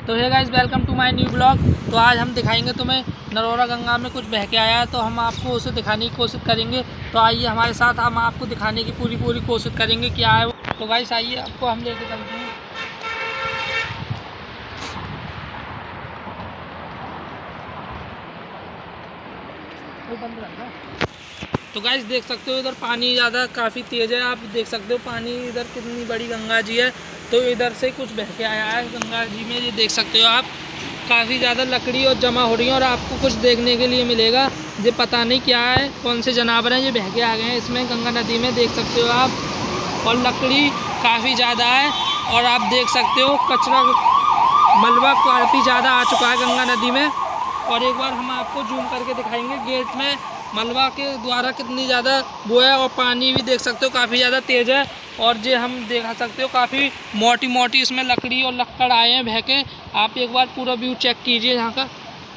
तो hey guys, welcome to my new blog. तो आज हम दिखाएंगे तुम्हें नरोरा गंगा में कुछ बह के आया है, तो हम आपको उसे दिखाने की कोशिश करेंगे। तो आइए हमारे साथ, हम आपको दिखाने की पूरी कोशिश करेंगे क्या है वो। तो गाइस आइए, आपको हम लेके चलते हैं। तो गाइस देख सकते हो, इधर पानी ज़्यादा काफ़ी तेज़ है। आप देख सकते हो पानी, इधर कितनी बड़ी गंगा जी है। तो इधर से कुछ बह के आया है गंगा जी में। ये देख सकते हो आप, काफ़ी ज़्यादा लकड़ी और जमा हो रही है और आपको कुछ देखने के लिए मिलेगा। ये पता नहीं क्या है, कौन से जानवर हैं, ये बह के आ गए हैं इसमें गंगा नदी में, देख सकते हो आप। और लकड़ी काफ़ी ज़्यादा है और आप देख सकते हो कचरा, मलबा काफ़ी ज़्यादा आ चुका है गंगा नदी में। और एक बार हम आपको जूम करके दिखाएंगे गेट में मलबा के द्वारा कितनी ज़्यादा वो है। और पानी भी देख सकते हो काफ़ी ज़्यादा तेज़ है। और ये हम देखा सकते हो काफ़ी मोटी इसमें लकड़ी और लक्कड़ आए हैं बह के। आप एक बार पूरा व्यू चेक कीजिए यहाँ का।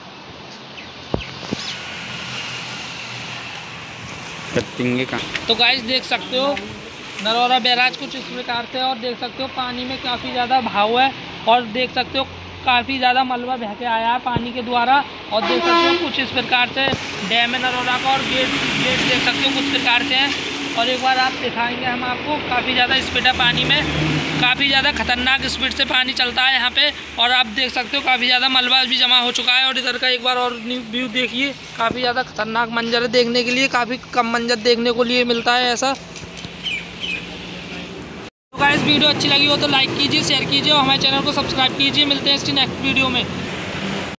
तो गाइस देख सकते हो नरोरा बैराज कुछ इस प्रकार से, और देख सकते हो पानी में काफ़ी ज़्यादा भाव है। और देख सकते हो काफ़ी ज़्यादा मलबा बह के आया है पानी के द्वारा। और देख सकते हो कुछ इस प्रकार से डैम है नरोरा का। और गेट देख सकते हो कुछ प्रकार से हैं। और एक बार आप दिखाएंगे हम आपको, काफ़ी ज़्यादा स्पीड है पानी में, काफ़ी ज़्यादा खतरनाक स्पीड से पानी चलता है यहाँ पे। और आप देख सकते हो काफ़ी ज़्यादा मलबा भी जमा हो चुका है। और इधर का एक बार और व्यू देखिए, काफ़ी ज़्यादा खतरनाक मंजर है देखने के लिए, काफ़ी कम मंजर देखने को लिए मिलता है ऐसा। तो गाइस वीडियो अच्छी लगी हो तो लाइक कीजिए, शेयर कीजिए और हमारे चैनल को सब्सक्राइब कीजिए। मिलते हैं इसकी नेक्स्ट वीडियो में।